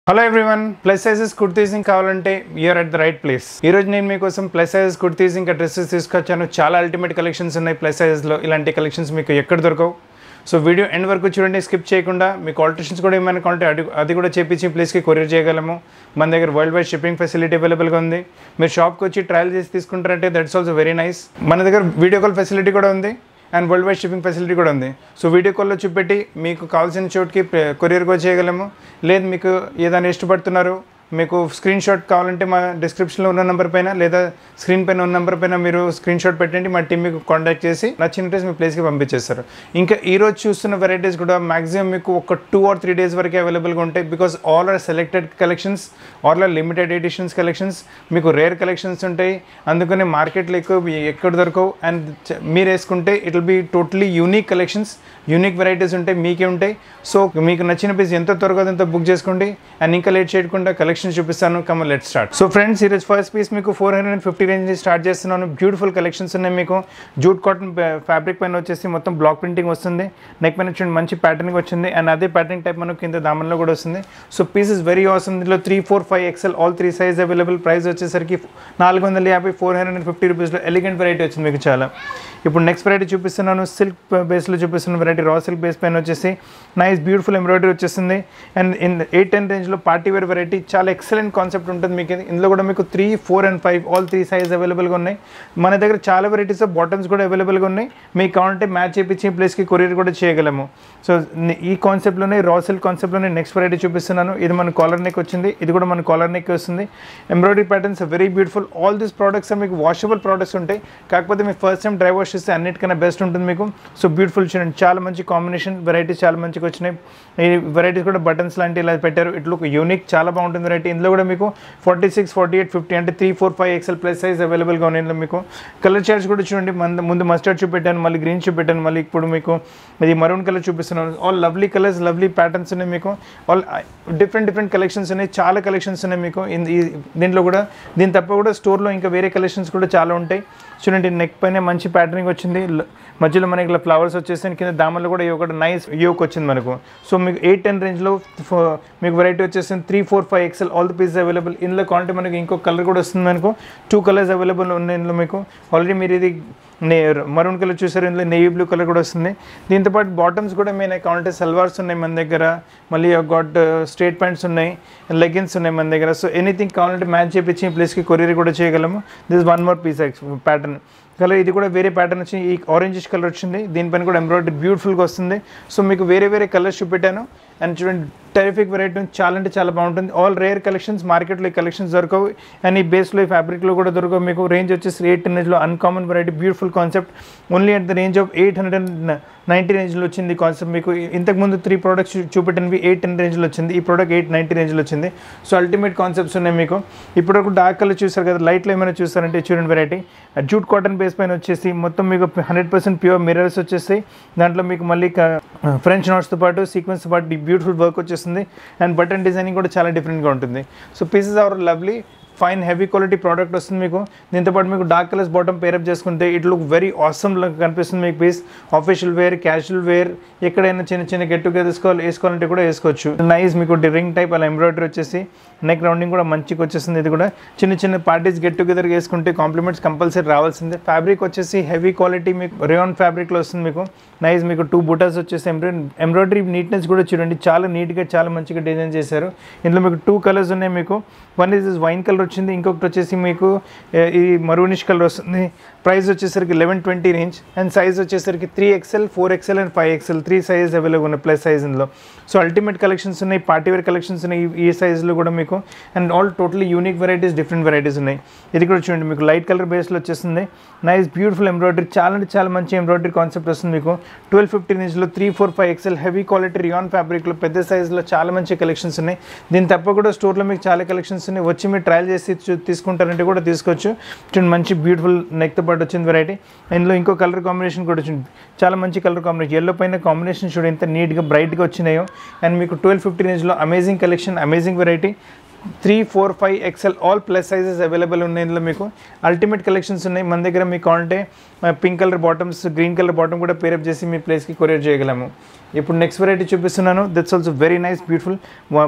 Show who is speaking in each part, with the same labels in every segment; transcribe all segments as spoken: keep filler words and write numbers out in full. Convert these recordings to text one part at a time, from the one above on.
Speaker 1: Hello everyone, plus sizes kurtis కావాలంటే you're at the right place. ఈ రోజు నేను మీకోసం ప్లస్ సైజెస్ కుర్తీస్ ఇంకా డ్రెస్సెస్ తీసుకొచ్చాను. చాలా అల్టిమేట్ కలెక్షన్స్ ఉన్నాయి ప్లస్ సైజెస్లో. ఇలాంటి కలెక్షన్స్ మీకు ఎక్కడ దొరకవు. సో వీడియో ఎండ్ వరకు చూడండి, స్కిప్ చేయకుండా. మీకు ఆల్టరేషన్స్ కూడా ఏమైనా కావాలంటే అది అది కూడా చేపించి ప్లేస్కి కొరియర్ చేయగలము. మన దగ్గర వరల్డ్ వైడ్ షిప్పింగ్ ఫెసిలిటీ అవైలబుల్గా ఉంది. మీరు షాప్కి వచ్చి ట్రయల్ చేసి తీసుకుంటారంటే దట్స్ ఆల్సో వెరీ నైస్. మన దగ్గర వీడియో కాల్ ఫెసిలిటీ కూడా ఉంది and world wide shipping facility కూడా ఉంది. సో వీడియో కాల్లో చూపెట్టి మీకు కావాల్సిన చోటుకి కొరియర్ కూడా చేయగలము. లేదు మీకు ఏదైనా ఇష్టపడుతున్నారు, మీకు స్క్రీన్ షాట్ కావాలంటే మా డిస్క్రిప్షన్లో ఉన్న నెంబర్ పైన లేదా స్క్రీన్ పైన ఉన్న నెంబర్ పైన మీరు స్క్రీన్ షాట్ పెట్టండి. మా టీం మీకు కాంటాక్ట్ చేసి నచ్చిన డ్రెస్ మీ ప్లేస్కి పంపించేస్తారు. ఇంకా ఈరోజు చూస్తున్న వెరైటీస్ కూడా మ్యాక్సిమం మీకు ఒక టూ ఆర్ త్రీ డేస్ వరకే అవైలబుల్గా ఉంటాయి. Because all are selected collections, all are limited editions collections. మీకు రేర్ కలెక్షన్స్ ఉంటాయి, అందుకని మార్కెట్లో ఎక్కువ ఎక్కడ దొరకవు. అండ్ మీరు వేసుకుంటే it will be totally unique collections, unique varieties ఉంటాయి, మీకే ఉంటాయి. సో మీకు నచ్చిన పీస్ ఎంత త్వరగా ఎంతో బుక్ చేసుకోండి. అండ్ ఇంకా లేట్ చేయకుండా కలెక్షన్ చూపిస్తాను. Come let start. So friends, ఈరోజు ఫస్ట్ పీస్ మీకు four hundred and fifty range start చేస్తున్నాను. బ్యూటిఫుల్ కలెక్షన్స్ ఉన్నాయి. మీకు జూట్ కాటన్ ఫ్యాబ్రిక్ పైన వచ్చేసి మొత్తం బ్లాక్ ప్రింటింగ్ వస్తుంది. నెక్ పైన చూడండి మంచి ప్యాటర్నింగ్ వచ్చింది. అండ్ అదే ప్యాటర్నింగ్ టైప్ మనకు కింద దామన్లో కూడా వస్తుంది. So piece is very awesome. దీనిలో three four five XL all three size available. Price వచ్చేసరికి నాలుగు వందల యాభై ఫోర్ హండ్రెడ్ అండ్ ఫిఫ్టీ రూపీస్లో ఎలిగెంట్ వెరైటీ వచ్చింది మీకు చాలా. ఇప్పుడు నెక్స్ట్ వెరైటీ చూపిస్తున్నాను. సిల్క్ బేస్లో చూపిస్తున్న వెరైటీ రా సిల్క్ బేస్ పైన వచ్చేసి నైస్ బ్యూటిఫుల్ ఎంబ్రాయిడరీ వచ్చేస్తుంది. అండ్ ఇన్ ఎయిట్ టెన్ రేంజ్లో పార్టీ వేర్ వెరైటీ చాలా ఎక్సలెంట్ కాన్సెప్ట్ ఉంటుంది మీకు. ఇందులో కూడా మీకు three four and five all three size అవైలబుల్గా ఉన్నాయి. మన దగ్గర చాలా వెరైటీస్ ఆఫ్ బాటమ్స్ కూడా అవైలబుల్గా ఉన్నాయి. మీకు కావాలంటే మ్యాచ్ చేయించి ప్లేస్కి కొరియర్ కూడా చేయగలము. సో ఈ కాన్సెప్ట్లోనే రా సిల్క్ కాన్సెప్ట్లోనే నెక్స్ట్ వెరైటీ చూపిస్తున్నాను. ఇది మన కాలర్ నెక్ వచ్చింది. ఇది కూడా మన కాలర్ నెక్ వస్తుంది. Embroidery patterns very beautiful. All these products మీకు వాషబుల్ ప్రోడక్ట్స్ ఉంటాయి. కాకపోతే మీకు ఫస్ట్ టైం డ్రై వాష్ చేస్తే అన్నిటికన్నా బెస్ట్ ఉంటుంది మీకు. సో బ్యూటిఫుల్ చూడండి, చాలా మంచి కాంబినేషన్ వెరైటీస్ చాలా మంచిగా వచ్చినాయి. ఈ వెరైటీస్ కూడా బటన్స్ లాంటి ఇలా పెట్టారు. ఇట్ లుక్ యూనిక్, చాలా బాగుంటుంది వెరైటీ. ఇందులో కూడా మీకు forty six forty eight fifty అంటే three four five XL plus size అవైలబుల్గా ఉన్నాయి. ఇందులో మీకు కలర్ చార్ట్స్ కూడా చూడండి. మన ముందు మస్టర్డ్ చూపెట్టాను, మళ్ళీ గ్రీన్ చూపెట్టాను, మళ్ళీ ఇప్పుడు మీకు ఇది మరూన్ కలర్ చూపిస్తున్నాను. All lovely colours, lovely patterns ఉన్నాయి మీకు. ఆల్ డిఫరెంట్ డిఫరెంట్ కలెక్షన్స్ ఉన్నాయి, చాలా కలెక్షన్స్ ఉన్నాయి మీకు. దీంట్లో కూడా దీని తప్ప కూడా స్టోర్లో ఇంకా వేరే కలెక్షన్స్ కూడా చాలా ఉంటాయి. చూడండి, నెక్ పైన మంచి ప్యాటర్నింగ్ వచ్చింది. మధ్యలో మనకి ఇలా ఫ్లవర్స్ వచ్చేసి కింద దామల్లో కూడా ఒకటి నైస్ యోక్ వచ్చింది మనకు. సో మీకు ఎయిట్ టెన్ రేంజ్లో మీకు వెరైటీ వచ్చేసింది. Three four five XL all the pieces available. ఇందులో కావాలంటే మనకి ఇంకొక కలర్ కూడా వస్తుంది మనకు. టూ కలర్స్ అవైలబుల్ ఉన్నాయి ఇందులో మీకు. ఆల్రెడీ మీరు ఇది నే మరూన్ కలర్ చూసారు, ఇందులో నేవీ బ్లూ కలర్ కూడా వస్తుంది. దీంతోపాటు బాటమ్స్ కూడా మేము కావాలంటే సల్వార్స్ ఉన్నాయి మన దగ్గర, మళ్ళీ గాట్ స్ట్రేట్ ప్యాంట్స్ ఉన్నాయి, లెగిన్స్ ఉన్నాయి మన దగ్గర. సో ఎనీథింగ్ కావాలంటే మ్యాచ్ చేయించి ప్లేస్కి కొరియర్ కూడా చేయగలము. This one more piece pattern colour. ఇది కూడా వేరే ప్యాటర్న్ వచ్చింది. ఈ ఆరెంజిష్ కలర్ వచ్చింది. దీనిపైన కూడా ఎంబ్రాయిడరీ బ్యూటిఫుల్గా వస్తుంది. సో మీకు వేరే వేరే కలర్స్ చూపెట్టాను. అండ్ చూడండి, టెరిఫిక్ వెరైటీ చాలా అంటే చాలా బాగుంటుంది. ఆల్ రేర్ కలెక్షన్స్, మార్కెట్లో ఈ కలెక్షన్స్ దొరకవు. అండ్ ఈ బేస్లో ఈ ఫ్యాబ్రిక్లో కూడా దొరకవు మీకు. రేంజ్ వచ్చేసి ఎయిట్ రేంజ్లో uncommon variety, beautiful concept. Only at the range of eight hundred and ninety రేంజ్లో వచ్చింది కాన్సెప్ట్ మీకు. ఇంతకుముందు త్రీ ప్రోడక్ట్స్ చూపెట్టినవి ఎయిట్ టెన్ రేంజ్లో వచ్చింది. ఈ ప్రోడక్ట్ ఎయిట్ నైంటీ రేంజ్లో వచ్చింది. సో అల్టిమేట్ కాన్సెప్ట్స్ ఉన్నాయి మీకు. ఇప్పుడు ఒక డార్క్ కలర్ చూసారు కదా, లైట్లో ఏమైనా చూస్తారంటే చూడండి వెరైటీ జూట్ కాటన్ బేస్ పైన వచ్చేసి మొత్తం మీకు హండ్రెడ్ పర్సెంట్ ప్యూర్ మిరర్స్ వచ్చేస్తాయి. దాంట్లో మీకు మళ్ళీ ఫ్రెంచ్ నాట్స్తో పాటు సీక్వెన్స్తో పాటు బ్యూటిఫుల్ వర్క్ వచ్చేస్తుంది. అండ్ బటన్ డిజైనింగ్ కూడా చాలా డిఫరెంట్గా ఉంటుంది. So pieces are lovely, fine heavy quality product వస్తుంది మీకు. దీంతోపాటు మీకు డార్క్ కలర్స్ బాటమ్ పేరప్ చేసుకుంటే ఇట్ లుక్ వెరీ ఆసమ్ కనిపిస్తుంది మీకు piece. Official wear, casual wear, ఎక్కడైనా చిన్న చిన్న గెట్ టుగెదర్ వేసుకోవాలి వేసుకోవాలంటే కూడా వేసుకోవచ్చు. నైస్ మీకు రింగ్ టైప్ అలా ఎంబ్రాయిడరీ వచ్చేసి నెక్ రౌండింగ్ కూడా మంచిగా వచ్చేస్తుంది. ఇది కూడా చిన్న చిన్న పార్టీస్ గెట్ టుగెదర్ వేసుకుంటే కాంప్లిమెంట్స్ కంపల్సరీ రావాల్సిందే. ఫ్యాబ్రిక్ వచ్చేసి హెవీ క్వాలిటీ మీకు రేయాన్ ఫ్యాబ్రిక్లో వస్తుంది మీకు. నైస్ మీకు టూ బుటాస్ వచ్చేసి ఎంబ్రాయిడరీ ఎంబ్రాయిడరీ నీట్నెస్ కూడా చూడండి, చాలా నీట్గా చాలా మంచిగా డిజైన్ చేశారు. ఇందులో మీకు టూ కలర్స్ ఉన్నాయి మీకు. వన్ ఇస్ వైన్ కలర్ వచ్చింది, ఇంకొకటి వచ్చేసి మీకు ఈ మరూనిష్ కలర్ వస్తుంది. ప్రైస్ వచ్చేసరికి eleven twenty range. And size వచ్చేసరికి three XL four XL and five XL three size available ఉన్నాయి ప్లస్ సైజ్ ఇందులో. సో అల్టిమేట్ కలెక్షన్స్ ఉన్నాయి, పార్టీ వేర్ కలెక్షన్స్ ఉన్నాయి ఈ సైజ్లో కూడా మీకు. And all totally unique varieties, different varieties ఉన్నాయి. ఇది కూడా చూడండి మీకు లైట్ కలర్ బేస్లో వచ్చేస్తుంది. నైస్ బ్యూటిఫుల్ ఎంబ్రాయిడరీ, చాలా అంటే చాలా మంచి ఎంబ్రాయిడరీ కాన్సెప్ట్ వస్తుంది మీకు. ట్వెల్వ్ ఫిఫ్టీ రేంజ్లో three four five XL heavy quality rayon ఫ్యాబ్రిక్లో పెద్ద సైజ్లో చాలా మంచి కలెక్షన్స్ ఉన్నాయి. దీని తప్ప కూడా స్టోర్లో మీకు చాలా కలెక్షన్స్ ఉన్నాయి. వచ్చి మీరు ట్రయల్ చేసి తీసుకుంటారంటే కూడా తీసుకోవచ్చు. చూడండి మంచి బ్యూటిఫుల్ నెక్తో పాటు వచ్చింది వెరైటీ. ఇందులో ఇంకో కలర్ కాంబినేషన్ కూడా వచ్చింది, చాలా మంచి కలర్ కాంబినేషన్. ఎల్లో పైన కాంబినేషన్ చూడండి ఎంత నీట్గా బ్రైట్గా వచ్చినాయో. అండ్ మీకు ట్వెల్వ్ ఫిఫ్టీ రేంజ్లో amazing collection, amazing variety. Three four five XL all plus sizes available ఉన్నాయి. ఇందులో మీకు అల్టిమేట్ కలెక్షన్స్ ఉన్నాయి మన దగ్గర. మీకు అంటే pink colour bottoms, green colour bottom కూడా పేరప్ చేసి మీ ప్లేస్కి కొరియర్ చేయగలము. ఇప్పుడు నెక్స్ట్ వెరైటీ చూపిస్తున్నాను. That's also very nice beautiful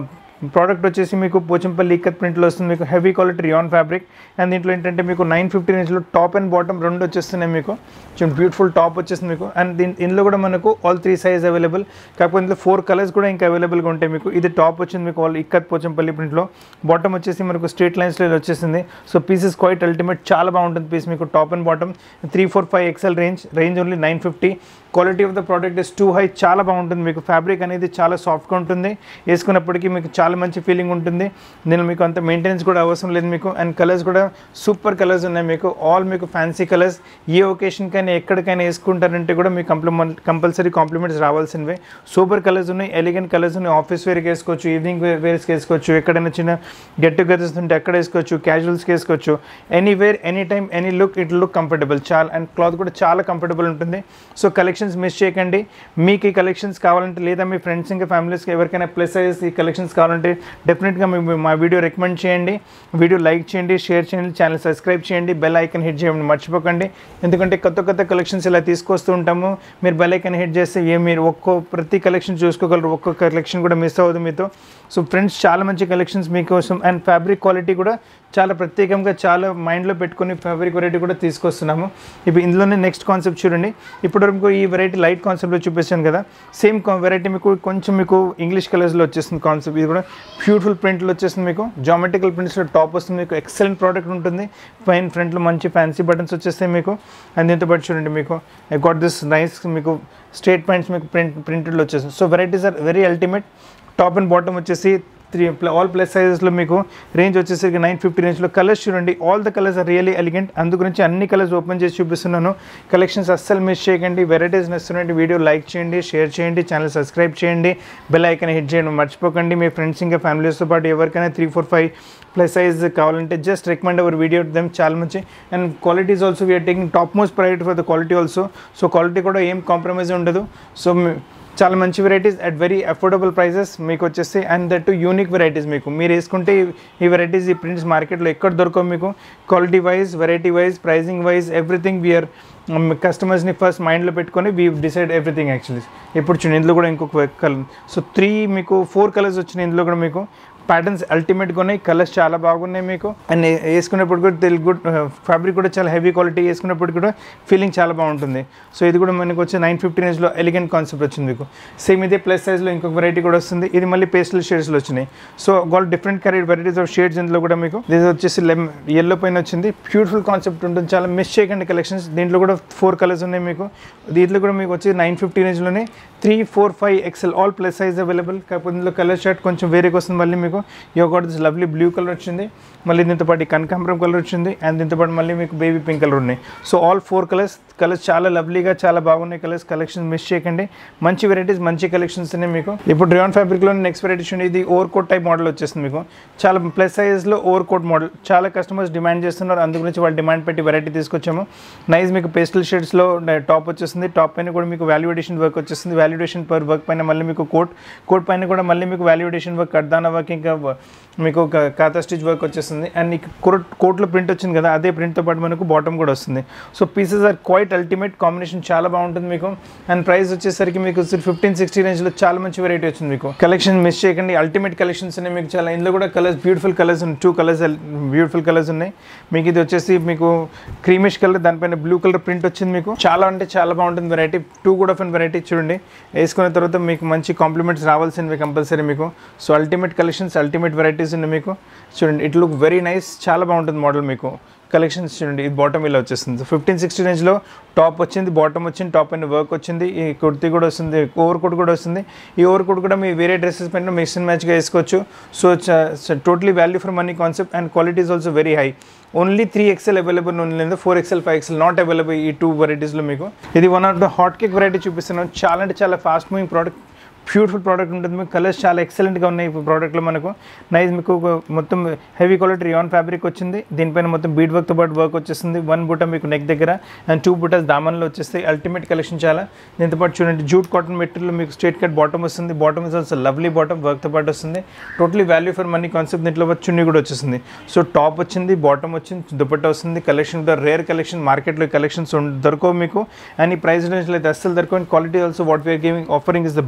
Speaker 1: product వచ్చేసి మీకు పోచంపల్లి ఇక్కత్ ప్రింట్లో వస్తుంది మీకు heavy quality rayon fabric and దీంట్లో ఏంటంటే మీకు నైన్ ఫిఫ్టీ రేంజ్లో టాప్ అండ్ బాటమ్ రెండు వచ్చేస్తున్నాయి మీకు బ్యూటిఫుల్ టాప్ వచ్చేస్తుంది మీకు అండ్ దీని ఇందులో కూడా మనకు ఆల్ త్రీ సైజ్ అవైలబుల్ కాకపోతే ఇందులో ఫోర్ కలర్స్ కూడా ఇంకా అవైలబుల్గా ఉంటాయి మీకు ఇది టాప్ వచ్చింది మీకు ఆల్ ఇక్కత్ పోచంపల్లి ప్రింట్లో బాటమ్ వచ్చేసి మనకు స్ట్రేట్ లైన్స్లో వచ్చేసింది సో పీసెస్ క్వైట్ అల్టిమేట్ చాలా బాగుంటుంది పీస్ మీకు top and bottom three four five XL range range only nine fifty quality of the product is too high చాలా బాగుంటుంది మీకు ఫ్యాబ్రిక్ అనేది చాలా సాఫ్ట్గా ఉంటుంది వేసుకున్నప్పటికీ మీకు చాలా మంచి ఫీలింగ్ ఉంటుంది దీనిలో మీకు అంత మెయింటెనెన్స్ కూడా అవసరం లేదు మీకు అండ్ కలర్స్ కూడా సూపర్ కలర్స్ ఉన్నాయి మీకు ఆల్ మీకు ఫ్యాన్సీ కలర్స్ ఏ ఒకేషన్కైనా ఎక్కడికైనా వేసుకుంటారంటే కూడా మీకు కంప్లిమెంట్ కంపల్సరీ కాంప్లిమెంట్స్ రావాల్సినవే సూపర్ కలర్స్ ఉన్నాయి ఎలిగెంట్ కలర్స్ ఉన్నాయి ఆఫీస్ వేర్కి వేసుకోవచ్చు ఈవినింగ్ వేర్స్కి వేసుకోవచ్చు ఎక్కడైనా చిన్న గెట్ టుగెదర్స్ ఉంటే అక్కడ వేసుకోవచ్చు క్యాజువల్స్కి వేసుకోవచ్చు anywhere any time any look it look comfortable చాలా అండ్ క్లాత్ కూడా చాలా కంఫర్టబుల్ ఉంటుంది సో కలెక్షన్ మిస్ చేయకండి మీకు ఈ కలెక్షన్స్ కావాలంటే లేదా మీ ఫ్రెండ్స్ ఇంకా ఫ్యామిలీస్కి ఎవరికైనా ప్లస్ సైజ్ ఈ కలెక్షన్స్ కావాలంటే డెఫినెట్గా మీ మా వీడియో రికమెండ్ చేయండి వీడియో లైక్ చేయండి షేర్ చేయండి ఛానల్ సబ్స్క్రైబ్ చేయండి బెల్ ఐకన్ హిట్ చేయడం మర్చిపోకండి ఎందుకంటే కొత్త కొత్త కలెక్షన్స్ ఇలా తీసుకొస్తూ ఉంటాము మీరు బెల్ ఐకన్ హిట్ చేస్తే ఏ మీరు ఒక్కో ప్రతి కలెక్షన్ చూసుకోగలరు ఒక్కొక్క కలెక్షన్ కూడా మిస్ అవ్వదు మీతో సో ఫ్రెండ్స్ చాలా మంచి కలెక్షన్స్ మీకోసం అండ్ ఫ్యాబ్రిక్ క్వాలిటీ కూడా చాలా ప్రత్యేకంగా చాలా మైండ్లో పెట్టుకుని ఫ్యాబ్రిక్ వెరైటీ కూడా తీసుకొస్తున్నాము ఇప్పుడు ఇందులోనే నెక్స్ట్ కాన్సెప్ట్ చూడండి ఇప్పటివరకు ఈ వెరైటీ లైట్ కాన్సెప్ట్లో చూపిస్తాను కదా సేమ్ వెరైటీ మీకు కొంచెం మీకు ఇంగ్లీష్ కలర్స్లో వచ్చేస్తుంది కాన్సెప్ట్ ఇది కూడా బ్యూటిఫుల్ ప్రింట్లో వచ్చేస్తుంది మీకు జామెట్రికల్ ప్రింట్స్లో టాప్ వస్తుంది మీకు ఎక్సలెంట్ ప్రోడక్ట్ ఉంటుంది పైన ఫ్రంట్లో మంచి ఫ్యాన్సీ బటన్స్ వచ్చేస్తాయి మీకు అండ్ దీంతో పాటు చూడండి మీకు ఐ గాట్ దిస్ నైస్ మీకు స్ట్రేట్ పాయింట్స్ మీకు ప్రింట్ ప్రింటెడ్లో వచ్చేస్తుంది so varieties are very ultimate top and bottom వచ్చేసి త్రీ ఆల్ ప్లస్ సైజెస్లో మీకు రేంజ్ వచ్చేసరికి నైన్ ఫిఫ్టీ రేంజ్లో కలర్స్ చూడండి all the colours are really elegant అందు గురించి అన్ని కలర్స్ ఓపెన్ చేసి చూపిస్తున్నాను కలెక్షన్స్ అస్సలు మిస్ చేయకండి వెరైటీస్ నచ్చుతున్నట్టు వీడియో లైక్ చేయండి షేర్ చేయండి ఛానల్ సబ్స్క్రైబ్ చేయండి బెల్ ఐకాన్ హిట్ చేయండి మర్చిపోకండి మీ ఫ్రెండ్స్ ఇంకా ఫ్యామిలీస్తో పాటు ఎవరికైనా three four five plus size కావాలంటే just recommend our video them చాలా మంచి and qualities also we're taking top most priority for the quality also so quality కూడా ఏం కాంప్రమైజ్ ఉండదు సో చాలా మంచి varieties at very affordable prices మీకు వచ్చేసి and that too unique varieties మీకు మీరు వేసుకుంటే ఈ వెరైటీస్ ఈ ప్రింట్స్ మార్కెట్లో ఎక్కడ దొరకవు మీకు quality wise variety wise pricing wise everything we're కస్టమర్స్ని ఫస్ట్ మైండ్లో పెట్టుకొని వీ డిసైడ్ ఎవ్రీథింగ్ యాక్చువల్లీ ఇప్పుడు చూడండి ఇందులో కూడా ఇంకొక కలర్ సో త్రీ మీకు ఫోర్ కలర్స్ వచ్చినాయి ఇందులో కూడా మీకు ప్యాటర్న్స్ అల్టిమేట్గా ఉన్నాయి కలర్స్ చాలా బాగున్నాయి మీకు అండ్ వేసుకునేప్పుడు కూడా తెలుగు గుడ్ ఫ్యాబ్రిక్ కూడా చాలా హెవీ క్వాలిటీ వేసుకున్నప్పుడు కూడా ఫీలింగ్ చాలా బాగుంటుంది సో ఇది కూడా మనకు వచ్చి నైన్ ఫిఫ్టీ రేంజ్లో ఎలిగెంట్ కాన్సెప్ట్ వచ్చింది మీకు సేమ్ ఇదే ప్లస్ సైజ్లో ఇంకొక వెరైటీ కూడా వస్తుంది ఇది మళ్ళీ పేస్టల్ షేడ్స్లో వచ్చినాయి so all different colour varieties of shades ఇందులో కూడా మీకు ఇది వచ్చేసి లెమ్ ఎల్లో పైన వచ్చింది బ్యూటిఫుల్ కాన్సెప్ట్ ఉంటుంది చాలా మిస్ చేయకండి కలెక్షన్స్ దీంట్లో కూడా ఫోర్ కలర్స్ ఉన్నాయి మీకు దీంట్లో కూడా మీకు వచ్చి నైన్ ఫిఫ్టీ రేంజ్లోనే three four five XL all plus size available కాకపోతే ఇందులో కలర్ షర్ట్ కొంచెం వేరేగా వస్తుంది మళ్ళీ మీకు yo got this lovely blue colour వచ్చింది మళ్ళీ దీంతో పాటు కనకాంబరం కలర్ వచ్చింది అండ్ దీంతో పాటు మళ్ళీ మీకు బేబీ పింక్ కలర్ ఉన్నాయి so all four colours colours చాలా లవ్లీగా చాలా బాగున్నాయి కలర్స్ కలెక్షన్ మిస్ చేయకండి మంచి వెరైటీస్ మంచి కలెక్షన్స్ ఉన్నాయి మీకు ఇప్పుడు రియాన్ ఫ్యాబ్రిక్లో నెక్స్ట్ వెరైటీ చూడండి ఇది ఓవర్ కోట్ టైప్ మోడల్ వచ్చేస్తుంది మీకు చాలా ప్లస్ సైజ్లో ఓవర్ కోట్ మోడల్ చాలా కస్టమర్స్ డిమాండ్ చేస్తున్నారు అందు గురించి వాళ్ళు డిమాండ్ పెట్టి వెరైటీ తీసుకొచ్చాము నైస్ మీకు పేస్టల్ షేడ్స్లో టాప్ వచ్చేస్తుంది టాప్ పైన కూడా మీకు వాల్యుడేషన్ వర్క్ వచ్చేస్తుంది వాల్యుడేషన్ పర్ వర్క్ పైన మళ్ళీ మీకు కోట్ కోట్ పైన కూడా మళ్ళీ మీకు వాల్యుడేషన్ వర్క్ కర్దానా వర్క్ ఇంకా మీకు ఒక కాతా స్టిచ్ వర్క్ వచ్చేస్తుంది అండ్ మీకు కోట్ కోట్లో ప్రింట్ వచ్చింది కదా అదే ప్రింట్తో పాటు మనకు బాటమ్ కూడా వస్తుంది so pieces are quite ultimate combination చాలా బాగుంటుంది మీకు అండ్ ప్రైస్ వచ్చేసరికి మీకు ఫిఫ్టీన్ సిక్స్టీ రేంజ్లో చాలా మంచి వెరైటీ వచ్చింది మీకు కలెక్షన్ మిస్ చేయకండి అల్టిమేట్ కలెక్షన్స్ ఉన్నాయి మీకు చాలా ఇందులో కూడా కలర్స్ బ్యూటిఫుల్ కలర్స్ ఉన్నాయి టూ కలర్స్ బ్యూటిఫుల్ కలర్స్ ఉన్నాయి మీకు ఇది వచ్చేసి మీకు క్రీమిష్ కలర్ దానిపైన బ్లూ కలర్ ప్రింట్ వచ్చింది మీకు చాలా అంటే చాలా బాగుంటుంది వెరైటీ టూ కూడా ఆఫ్ వెరైటీ చూడండి వేసుకున్న తర్వాత మీకు మంచి కాంప్లిమెంట్స్ రావాల్సినవి కంపల్సరీ మీకు so ultimate collections ultimate varieties ఉన్నాయి మీకు చూడండి ఇట్ లుక్ వెరీ నైస్ చాలా బాగుంటుంది మోడల్ మీకు కలెక్షన్స్ చూడండి ఇది బాటమ్ ఇలా వచ్చేస్తుంది ఫిఫ్టీన్ సిక్స్టీ రేంజ్లో టాప్ వచ్చింది బాటమ్ వచ్చింది టాప్ పైన వర్క్ వచ్చింది ఈ కుర్తీ కూడా వస్తుంది ఓవర్ కోట్ కూడా వస్తుంది ఈ ఓవర్ కోట్ కూడా మీ వేరే డ్రెస్సెస్ పైన మిక్స్ అండ్ మ్యాచ్గా వేసుకోవచ్చు so totally value for money concept and quality is also very high only three XL available only four XL five XL not available ఈ టూ వెరైటీస్లో మీకు ఇది one of the hot cake variety చూపిస్తున్నాను చాలా అంటే చాలా fast moving product beautiful product ఉంటుంది మీకు కలర్స్ చాలా ఎక్సలెంట్గా ఉన్నాయి ఈ ప్రోడక్ట్లో మనకు నైస్ మీకు మొత్తం హెవీ క్వాలిటీ రియాన్ ఫ్యాబ్రిక్ వచ్చింది దీనిపైన మొత్తం బీడ్ వర్క్తో పాటు వర్క్ వచ్చేస్తుంది వన్ బుట్ట మీకు నెక్ దగ్గర అండ్ టూ బుట్టస్ దామన్లో వచ్చేస్తాయి అల్టిమేట్ కలెక్షన్ చాలా దీంతో పాటు చూడండి జూట్ కాటన్ మెటీరియల్ మీకు స్ట్రేట్ కట్ బాటమ్ వస్తుంది bottom is also lovely bottom వర్క్తో పాటు వస్తుంది totally value for money concept దీంట్లో చున్నీ కూడా వచ్చేస్తుంది సో టాప్ వచ్చింది బాటమ్ వచ్చింది దుపట్టా వస్తుంది కలెక్షన్ ద రేర్ కలెక్షన్ మార్కెట్లో కలెక్షన్స్ దొరకవు మీకు అండ్ ఈ ప్రైస్ రేంజ్లో అయితే అస్సలు దొరకవు quality also what we're giving offering is the best quality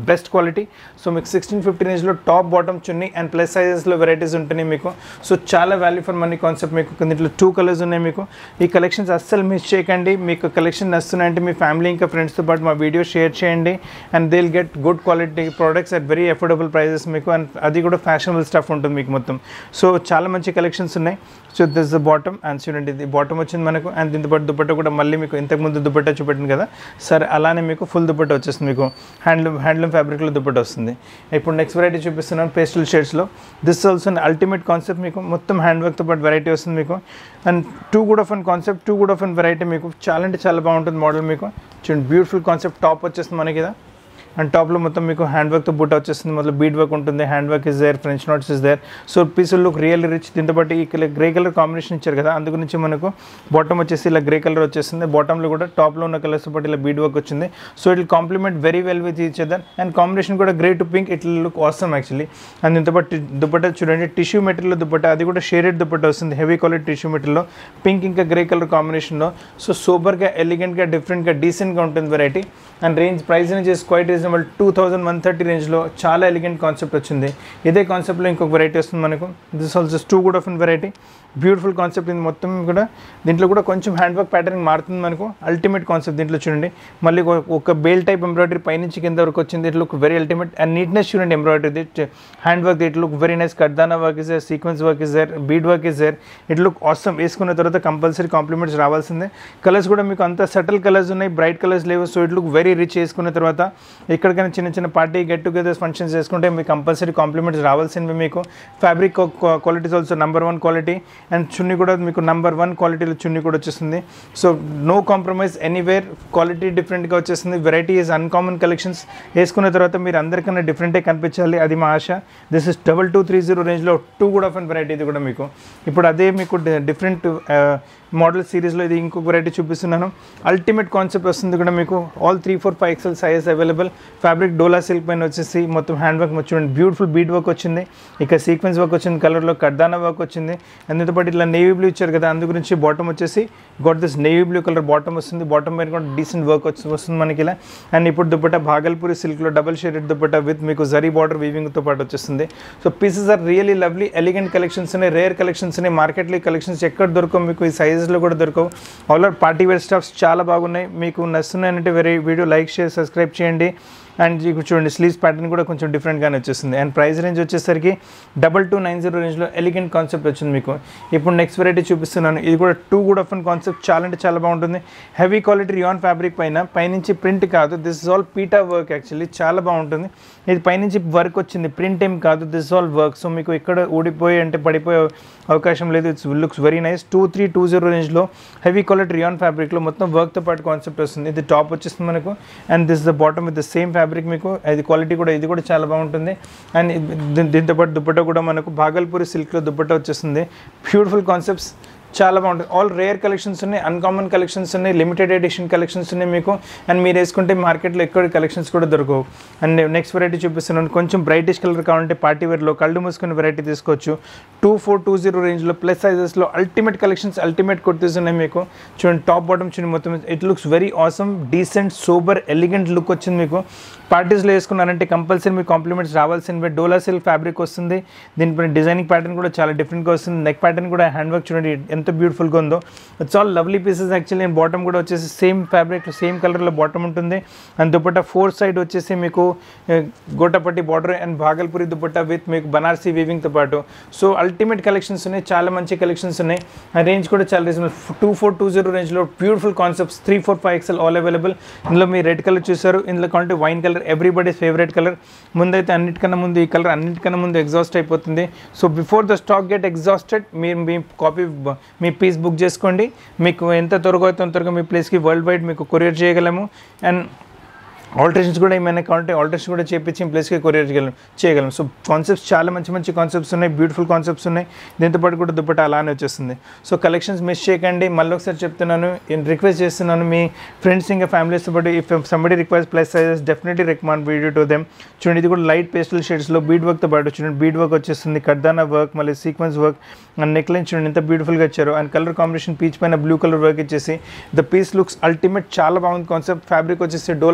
Speaker 1: quality. So మీకు సిక్స్టీన్ ఫిఫ్టీ రేంజ్లో top bottom chunni and plus సైజెస్లో వెరైటీస్ ఉంటున్నాయి మీకు. సో చాలా వాల్యూ ఫర్ మనీ కాన్సెప్ట్. మీకు దీంట్లో టూ కలర్స్ ఉన్నాయి మీకు. ఈ కలెక్షన్స్ అస్సలు మిస్ చేయకండి. మీకు కలెక్షన్ నస్తున్నాయంటే మీ ఫ్యామిలీ ఇంకా ఫ్రెండ్స్తో పాటు మా వీడియో షేర్ చేయండి and they will get good quality products at very affordable prices మీకు. అండ్ అది కూడా ఫ్యాషనబుల్ స్టఫ్ ఉంటుంది మీకు మొత్తం. సో చాలా మంచి కలెక్షన్స్ ఉన్నాయి. So this the bottom and చూడండి ఇది బాటమ్ వచ్చింది మనకు. అండ్ దీంతో పాటు దుపట్టా కూడా మళ్ళీ మీకు ఇంతకుముందు దుపట్టా చూపెట్టింది కదా సరే అలానే మీకు ఫుల్ దుపట్టా వచ్చేస్తుంది మీకు. హ్యాండ్లూమ్ హ్యాండ్లూమ్ ఫ్యాబ్రిక్లో దుపట్టా వస్తుంది. ఇప్పుడు నెక్స్ట్ వెరైటీ చూపిస్తున్నాను పేస్టల్ షేడ్స్లో. దిస్ ఆల్సో అల్టిమేట్ కాన్సెప్ట్ మీకు. మొత్తం హ్యాండ్ వర్క్తో పాటు వెరైటీ వస్తుంది మీకు. And too good of an concept too good of an variety మీకు. చాలా అంటే చాలా బాగుంటుంది మోడల్ మీకు. చూడండి బ్యూటిఫుల్ కాన్సెప్ట్. టాప్ వచ్చేస్తుంది మనకి కదా అండ్ టాప్లో మొత్తం మీకు హ్యాండ్ వర్క్తో బుట్ట వచ్చేస్తుంది. మొత్తం బీడ్ వర్క్ ఉంటుంది. Hand work is there, French knots is there. So pieces look really rich. దీంతో పాటు ఈ గ్రే కలర్ కాంబినేషన్ ఇచ్చారు కదా అందు గురించి మనకు బాటమ్ వచ్చేసి ఇలా గ్రే కలర్ వచ్చేస్తుంది. బాటంలో కూడా టాప్లో ఉన్న కలర్స్తో పాటు ఇలా బీడ్ వర్క్ వచ్చింది. So it will complement very well with each other. And combination కూడా grey to pink. It will look awesome actually. And దీంతో పాటు దుపట్టా చూడండి టిష్యూ మెటీరియల్ దుపట్టా. అది కూడా షేడెడ్ దుపట్టా వస్తుంది. హెవీ క్వాలిటీ టిష్యూ మెటీరియల్లో పింక్ ఇంకా గ్రే కలర్ కాంబినేషన్లో. సో సూపర్గా ఎలిగెంట్గా డిఫరెంట్గా డీసెంట్గా ఉంటుంది variety. And range price range is quite reasonable. Two thousand one thirty రేంజ్లో చాలా ఎలిగెంట్ కాన్సెప్ట్ వచ్చింది. ఇదే కాన్సెప్ట్లో ఇంకొక వెరైటీ వస్తుంది మనకు. This also too good of an variety. Beautiful concept ఇది మొత్తం కూడా. దీంట్లో కూడా కొంచెం హ్యాండ్ వర్క్ ప్యాటర్న్ మారుతుంది మనకు. Ultimate concept. దీంట్లో చూడండి మళ్ళీ ఒక బేల్ టైప్ ఎంబ్రాయిడరీ పైనుంచి కింద వరకు వచ్చింది. It look very ultimate. And neatness చూడండి embroidery hand work. It look very nice. Kardana work is there, sequence work is there, bead work is there. It look awesome. వేసుకున్న తర్వాత కంపల్సరీ కాంప్లిమెంట్స్ రావాల్సిందే. Colours కూడా మీకు అంత సటిల్ కలర్స్ ఉన్నాయి, bright colours లేవు. So it look very rich. వేసుకున్న తర్వాత ఎక్కడికైనా చిన్న చిన్న పార్టీ గెట్ టుగెదర్స్ ఫంక్షన్స్ చేసుకుంటే మీకు కంపల్సరీ కాంప్లిమెంట్స్ రావాల్సినవి మీకు. Fabric qualities also number one quality. And chunni కూడా మీకు నెంబర్ వన్ క్వాలిటీలో చున్నీ కూడా వచ్చేస్తుంది. So no compromise anywhere. Quality డిఫరెంట్గా వచ్చేస్తుంది. Variety is uncommon collections. వేసుకున్న తర్వాత మీరు అందరికన్నా డిఫరెంటే కనిపించాలి, అది మా ఆశ. This is double two three zero రేంజ్లో too good of and variety. ఇది కూడా మీకు ఇప్పుడు అదే మీకు డిఫరెంట్ మోడల్ సిరీస్లో ఇది ఇంకొక వెరైటీ చూపిస్తున్నాను. అల్టిమేట్ కాన్సెప్ట్ వస్తుంది కూడా మీకు. All three four five XL size available. Fabric dola silk పైన వచ్చేసి మొత్తం హ్యాండ్ వర్క్ చూడండి బ్యూటిఫుల్ బీడ్ వర్క్ వచ్చింది. ఇక సీక్వెన్స్ వర్క్ వచ్చింది. కలర్లో కర్దానా వర్క్ వచ్చింది. అందుతో పాటు ఇట్లా నేవీ బ్లూ ఇచ్చారు కదా అందు గురించి బాటమ్ వచ్చేసి got this navy blue colour bottom వస్తుంది. బాటమ్ పైన కూడా డీసెంట్ వర్క్ వచ్చి వస్తుంది మనకి ఇలా. అండ్ ఇప్పుడు దుపట్టా భాగల్పూరి సిల్క్లో డబల్ షేడెడ్ దుపట్టా విత్ మీకు జరీ బార్డర్ వీవింగ్తో పాటు వచ్చేస్తుంది. So pieces are really lovely. Elegant collections ఉన్నాయి, రేర్ కలెక్షన్స్ ఉన్నాయి. మార్కెట్లో కలెక్షన్స్ ఎక్కడ దొరకవు మీకు. ఈ సైజెస్లో కూడా దొరకవు. All are party wear stuffs చాలా బాగున్నాయి. మీకు నచ్చుతున్నాయంటే very video like share subscribe చేయండి. అండ్ ఇప్పుడు చూడండి స్లీవ్స్ ప్యాటర్న్ కూడా కొంచెం డిఫరెంట్గానే వచ్చేస్తుంది. అండ్ ప్రైస్ రేంజ్ వచ్చేసరికి డబల్ టూ నైన్ జీరో రేంజ్లో ఎలిగెంట్ కాన్సెప్ట్ వచ్చింది మీకు. ఇప్పుడు నెక్స్ట్ వెరైటీ చూపిస్తున్నాను. ఇది కూడా too good of an concept. చాలా అంటే చాలా బాగుంటుంది. హెవీ క్వాలిటీ రియాన్ ఫ్యాబ్రిక్ పైన పైనుంచి ప్రింట్ కాదు. దిస్ ఇస్ ఆల్ పీటా వర్క్ యాక్చువల్లీ. చాలా బాగుంటుంది. ఇది పైనుంచి వర్క్ వచ్చింది, ప్రింట్ ఏం కాదు. This all work. సో మీకు ఇక్కడ ఊడిపోయి అంటే పడిపోయే అవకాశం లేదు. It's looks very nice. Two three two zero రేంజ్లో హెవీ క్వాలిటీ రియాన్ ఫ్యాబ్రిక్లో మొత్తం వర్క్తో పాటు కాన్సెప్ట్ వస్తుంది. ఇది టాప్ వచ్చేస్తుంది మనకు. And this the bottom with the same fabric మీకు. అది క్వాలిటీ కూడా ఇది కూడా చాలా బాగుంటుంది. అండ్ దీంతో పాటు దుపట్టా కూడా మనకు భాగల్పూరి సిల్క్లో దుపట్టా వచ్చేస్తుంది. బ్యూటిఫుల్ కాన్సెప్ట్స్ చాలా బాగుంటుంది. ఆల్ రేర్ కలెక్షన్స్ ఉన్నాయి, అన్కామన్ కలెక్షన్స్ ఉన్నాయి, లిమిటెడ్ ఎడిషన్ కలెక్షన్స్ ఉన్నాయి మీకు. అండ్ మీరు వేసుకుంటే మార్కెట్లో ఎక్కువ కలెక్షన్స్ కూడా దొరకవు. అండ్ నెక్స్ట్ వెరైటీ చూపిస్తున్నాను. కొంచెం బ్రైటిష్ కలర్ కావాలంటే పార్టీ వేర్లో కళ్ళు మూసుకుని వెరైటీ తీసుకోవచ్చు. టూ ఫోర్ టూ జీరో రేంజ్లో ప్లస్ సైజెస్లో అల్టిమేట్ కలెక్షన్స్, అల్టిమేట్ కుర్తీస్ ఉన్నాయి మీకు. చూడండి టాప్ బాటమ్ చూడండి మొత్తం. It looks very awesome, decent, super, elegant look వచ్చింది మీకు. పార్టీస్లో వేసుకున్నారంటే కంపల్సరీ మీకు కాంప్లిమెంట్స్ రావాల్సినవి. డోలా సిల్క్ ఫ్యాబ్రిక్ వస్తుంది. దీనిపైన డిజైనింగ్ ప్యాటర్న్ కూడా చాలా డిఫరెంట్గా వస్తుంది. నెక్ ప్యాటర్న్ కూడా హ్యాండ్ వర్క్ చూడండి ఎంత బ్యూటిఫుల్గా ఉందో. It's all lovely pieces actually. And bottom కూడా వచ్చేసి సేమ్ ఫ్యాబ్రిక్ సేమ్ కలర్లో బాటమ్ ఉంటుంది. అండ్ దుపట్టా ఫోర్ సైడ్ వచ్చేసి మీకు gota patti border and Bhagalpuri dupatta with మీకు బనారసీ వీవింగ్తో పాటు. సో అల్టిమేట్ కలెక్షన్స్ ఉన్నాయి, చాలా మంచి కలెక్షన్స్ ఉన్నాయి. ఆ రేంజ్ కూడా చాలా reasonable. Two four two zero రేంజ్లో beautiful concepts three four five XL all available. ఇందులో మీరు రెడ్ కలర్ చూసారు. ఇందులో కావాలంటే wine colour, everybody's favourite colour. ముందైతే అన్నిటికన్నా ముందు ఈ కలర్ అన్నిటికన్నా ముందు ఎగ్జాస్ట్ అయిపోతుంది. So before the stock get exhausted మీరు మీ కాపీ మీ పీస్ బుక్ చేసుకోండి. మీకు ఎంత త్వరగా అయితే త్వరగా మీ ప్లేస్కి వరల్డ్ వైడ్ మీకు కొరియర్ చేయగలము. అండ్ ఆల్టరేషన్స్ కూడా ఏమైనా కావాలంటే ఆల్టరేషన్ కూడా చేపించి ప్లేస్కి కొరియర్ చేయగలం చేయగలం సో కాన్సెప్ట్స్ చాలా మంచి మంచి కాన్సెప్ట్స్ ఉన్నాయి, బ్యూటిఫుల్ కాన్సెప్ట్స్ ఉన్నాయి. దీంతోపాటు కూడా దుపట్టా అలానే వచ్చేస్తుంది. సో కలెక్షన్స్ మిస్ చేయకండి. మళ్ళీ ఒకసారి చెప్తున్నాను, రిక్వెస్ట్ చేస్తున్నాను మీ ఫ్రెండ్స్ ఇంకా ఫ్యామిలీస్తో పాటు if somebody request plus sizes definitely recommend video to them. చూడండి ఇది కూడా లైట్ పేస్టల్ షేడ్స్లో బీడ్ వర్క్తో పాటు చూడండి బీడ్ వర్క్ వచ్చేస్తుంది, కర్దానా వర్క్, మళ్ళీ sequence work and neck line చూడండి ఎంత బ్యూటిఫుల్గా ఇచ్చారు. అండ్ కలర్ కాంబినేషన్ పీచ్ పైన బ్లూ కలర్ వర్క్ ఇచ్చేసి ద పీస్ లుక్స్ అల్టిమేట్, చాలా బాగుంది కాన్సెప్ట్. ఫ్యాబ్రిక్ వచ్చేసి డోలా సిల్క్ ఫ్యాబ్రిక్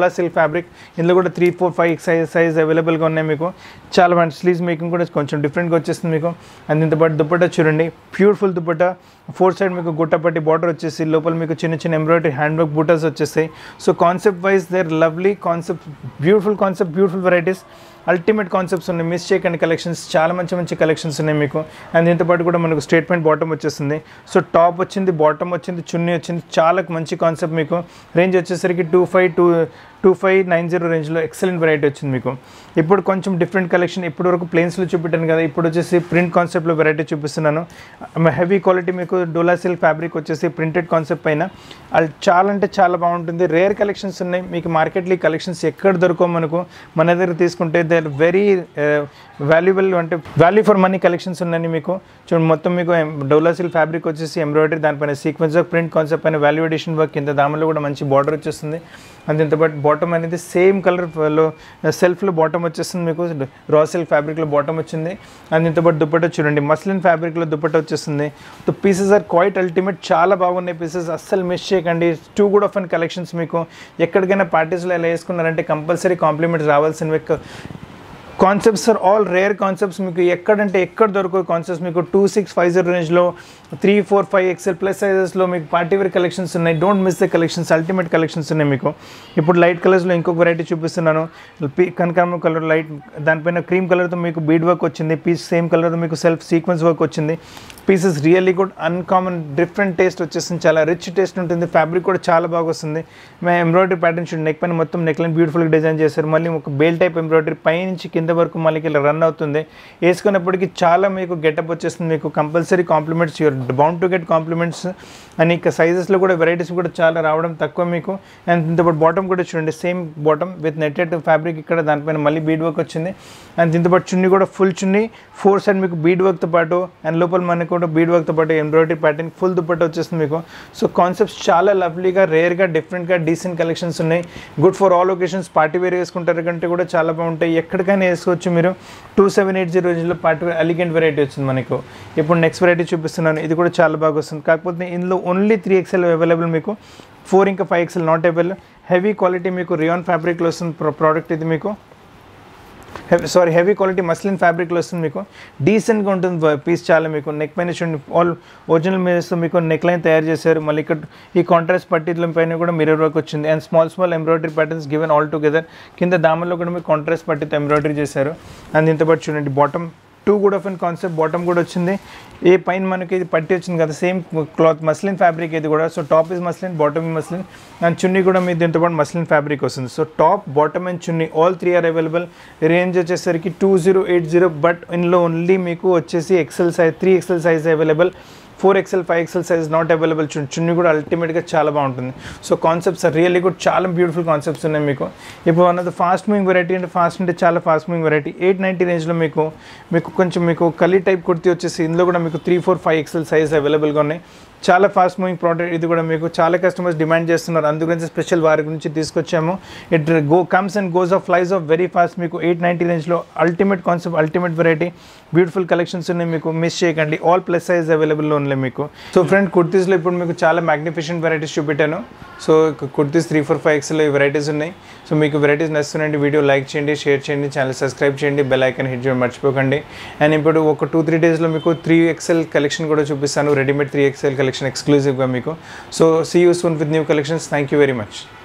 Speaker 1: ఫ్యాబ్రిక్. ఇందులో కూడా three four five size size అవైలబుల్గా ఉన్నాయి మీకు. చాలా మంచి స్లీవ్స్ మేకింగ్ కూడా కొంచెం డిఫరెంట్గా వచ్చేస్తుంది మీకు. అండ్ దీంతో పాటు దుపట్టా చూడండి, బ్యూటిఫుల్ దుపట్టా. ఫోర్ సైడ్ మీకు గుట్టపట్టి బార్డర్ వచ్చేసి లోపల మీకు చిన్న చిన్న ఎంబ్రాయిడరీ హ్యాండ్ వర్క్ బూటాస్ వచ్చేస్తాయి. So concept wise there lovely concept, beautiful concept, beautiful varieties, ultimate concepts ఉన్నాయి. మిస్ చేయకండి కలెక్షన్స్, చాలా మంచి మంచి కలెక్షన్స్ ఉన్నాయి మీకు. అండ్ దీంతో పాటు కూడా మనకు స్ట్రేట్ ప్యాంట్ బాటమ్ వచ్చేస్తుంది. సో టాప్ వచ్చింది, బాటమ్ వచ్చింది, చున్నీ వచ్చింది, చాలా మంచి కాన్సెప్ట్ మీకు. రేంజ్ వచ్చేసరికి two five two two five nine zero రేంజ్లో ఎక్సలెంట్ వెరైటీ వచ్చింది మీకు. ఇప్పుడు కొంచెం డిఫరెంట్ కలెక్షన్, ఇప్పటి వరకు ప్లెయిన్స్లో చూపెట్టాను కదా, ఇప్పుడు వచ్చేసి ప్రింట్ కాన్సెప్ట్లో వెరైటీ చూపిస్తున్నాను. హెవీ క్వాలిటీ మీకు డోలా సిల్క్ ఫ్యాబ్రిక్ వచ్చేసి ప్రింటెడ్ కాన్సెప్ట్ పైన అది చాలా అంటే చాలా బాగుంటుంది. రేర్ కలెక్షన్స్ ఉన్నాయి మీకు. మార్కెట్లో ఈ కలెక్షన్స్ ఎక్కడ దొరకవు మనకు, మన దగ్గర తీసుకుంటే దే ఆర్ వెరీ వాల్యుబుల్, అంటే వాల్యూ ఫర్ మనీ కలెక్షన్స్ ఉన్నాయి మీకు. చూడండి మొత్తం మీకు డోలా సిల్క్ ఫ్యాబ్రిక్ వచ్చేసి ఎంబ్రాయిడరీ, దానిపైన సీక్వెన్స్ వర్క్, ప్రింట్ కాన్సెప్ట్ పైన వాల్యూ ఎడిషన్ వర్క్, కింద దానిలో కూడా మంచి బార్డర్ వచ్చేస్తుంది. అండ్ దీంతో పాటు బాటమ్ అనేది సేమ్ కలర్లో సెల్ఫ్లో బాటమ్ వచ్చేస్తుంది మీకు. రా సిల్క్ ఫ్యాబ్రిక్లో బాటమ్ వచ్చింది. అండ్ దీంతో పాటు దుపట్టా చూడండి, మస్లిన్ ఫ్యాబ్రిక్లో దుపట్టా వచ్చేస్తుంది. తో పీసెస్ ఆర్ క్వైట్ అల్టిమేట్, చాలా బాగున్నాయి పీసెస్, అస్సలు మిస్ చేయకండి. Too good of and collections మీకు. ఎక్కడికైనా పార్టీస్లో ఎలా వేసుకున్నారంటే కంపల్సరీ కాంప్లిమెంట్స్ రావాల్సినవి. Concepts are all rare concepts మీకు. ఎక్కడంటే ఎక్కడ దొరకవు కాన్సెప్ట్స్ మీకు. టూ సిక్స్ ఫైవ్ జీరో రేంజ్లో three four five XL plus సైజెస్లో మీకు పార్టీ వేర్ కలెక్షన్స్ ఉన్నాయి. Don't miss the collections, ultimate collections ఉన్నాయి మీకు. ఇప్పుడు లైట్ కలర్స్లో ఇంకొక వెరైటీ చూపిస్తున్నాను. పీ కనకాంబరం కలర్ లైట్, దానిపైన క్రీమ్ కలర్తో మీకు బీడ్ వర్క్ వచ్చింది. పీస్ సేమ్ కలర్తో మీకు సెల్ఫ్ సీక్వెన్స్ వర్క్ వచ్చింది. Pieces really good, uncommon different taste వచ్చేస్తుంది, చాలా రిచ్ టేస్ట్ ఉంటుంది. ఫ్యాబ్రిక్ కూడా చాలా బాగా వస్తుంది. మేము ఎంబ్రాయిడరీ ప్యాటర్న్ చూడండి, నెక్ పైన మొత్తం నెక్ లైన్ బ్యూటిఫుల్గా డిజైన్ చేశారు. మళ్ళీ ఒక బేల్ టైప్ ఎంబ్రాయిడరీ పైనుంచి కింద వరకు మళ్ళీ ఇలా రన్ అవుతుంది. వేసుకున్నప్పటికీ చాలా మీకు గెటప్ వచ్చేస్తుంది మీకు. Compulsory compliments, you're bound to get compliments. And ఇక సైజెస్లో కూడా వెరైటీస్ కూడా చాలా రావడం తక్కువ మీకు. అండ్ దీంతో బాటమ్ కూడా చూడండి, same bottom with netted fabric ఇక్కడ, దానిపైన మళ్ళీ బీడ్ వర్క్ వచ్చింది. అండ్ దీంతో పాటు చున్నీ కూడా ఫుల్ చున్నీ, ఫోర్ సైడ్ మీకు బీడ్ వర్క్తో పాటు, అండ్ లోపల మనకు కూడా బీడ్ వర్క్తో పాటు ఎంబ్రాయిడరీ ప్యాటర్న్ ఫుల్ దుపట్టా వచ్చేస్తుంది మీకు. సో కాన్సెప్ట్స్ చాలా లవ్లీగా, రేర్గా, డిఫరెంట్గా, డీసెంట్ కలెక్షన్స్ ఉన్నాయి. Good for all occasions. Party wear వేసుకుంటారు కంటే కూడా చాలా బాగుంటాయి. ఎక్కడికైనా వేసుకోవచ్చు మీరు. టూ సెవెన్ ఎయిట్ జీరో రేంజ్లో పార్టీ వేర్ ఎలిగెంట్ వెరైటీ వచ్చింది మనకు. ఇప్పుడు నెక్స్ట్ వెరైటీ చూపిస్తున్నాను, ఇది కూడా చాలా బాగా వస్తుంది. కాకపోతే ఇందులో ఓన్లీ త్రీ ఎక్స్ఎల్ అవైలబుల్ మీకు. ఫోర్ ఇంకా five XL not available. Heavy quality మీకు రియాన్ ఫ్యాబ్రిక్లో వస్తుంది ప్రోడక్ట్ ఇది మీకు. సారీ హెవీ క్వాలిటీ మస్లిన్ ఫ్యాబ్రిక్లో వస్తుంది మీకు. డీసెంట్గా ఉంటుంది పీస్ చాలా మీకు. నెక్ పైన చూడండి, ఆల్ ఒరిజినల్ మీరర్స్తో మీకు నెక్ లైన్ తయారు చేశారు. మళ్ళీ ఇక్కడ ఈ కాంట్రాస్ట్ పట్టీల పైన కూడా మిర్రర్ వర్క్ వచ్చింది. And small small embroidery patterns given all together. కింద దామల్లో కూడా మీకు కాంట్రాస్ట్ పట్టీతో ఎంబ్రాయిడరీ చేశారు. అండ్ దీంతో పాటు చూడండి bottom too good of and concept bottom కూడా వచ్చింది. ఏ పైన మనకి ఇది పట్టి వచ్చింది కదా, సేమ్ క్లాత్ మస్లిన్ ఫ్యాబ్రిక్ ఇది కూడా. So top is muslin, bottom is muslin, and chunni కూడా మీ దీంతో పాటు మస్లిన్ ఫ్యాబ్రిక్ వస్తుంది. So top, bottom and chunni all three are available. Range వచ్చేసరికి two zero eight zero but ఇందులో ఓన్లీ మీకు వచ్చేసి XL size, three XL size available. Four XL five XL size not available. Chunni chunni కూడా అల్టిమేట్గా చాలా బాగుంటుంది. So concepts are really good, చాలా beautiful concepts ఉన్నాయి మీకు. ఇప్పుడు one of the fast moving variety, అంటే ఫాస్ట్ అంటే చాలా fast moving variety. Eight ninety రేంజ్లో మీకు మీకు కొంచెం మీకు కలీ టైప్ కుర్తీ వచ్చేసి ఇందులో కూడా మీకు three four five XL size అవైలబుల్గా ఉన్నాయి. చాలా ఫాస్ట్ మూవింగ్ ప్రోడక్ట్ ఇది కూడా మీకు. చాలా కస్టమర్స్ డిమాండ్ చేస్తున్నారు, అందుగురించి స్పెషల్ వారి గురించి తీసుకొచ్చాము. It go comes and goes off flies off very fast. మీకు ఎయిట్ నైంటీ రేంజ్లో ultimate concept, ultimate variety, beautiful collections ఉన్నాయి మీకు. మిస్ చేయకండి, ఆల్ ప్లస్ సైజ్ అవైలబుల్లో ఉన్నాయి మీకు. సో ఫ్రెండ్ కుర్తీస్లో ఇప్పుడు మీకు చాలా మ్యాగ్నిఫిషెంట్ వెరైటీస్ చూపెట్టాను. So kurtis three four five ఎక్స్లో ఈ వెరైటీస్ ఉన్నాయి. సో మీకు వెరైటీస్ నచ్చుతున్నాయండి, వీడియో లైక్ చేయండి, షేర్ చేయండి, ఛానల్ సబ్స్క్రైబ్ చేయండి, బెల్ ఐకాన్ హిట్ చేయడం మర్చిపోకండి. అండ్ ఇప్పుడు ఒక టూ త్రీ డేస్లో మీకు త్రీ ఎక్స్ఎల్ కలెక్షన్ కూడా చూపిస్తాను, రెడీమేడ్ త్రీ ఎక్స్ఎల్ కలెక్షన్ ఎక్స్క్లూజివ్గా మీకు. So see you soon with new collections. Thank you very much.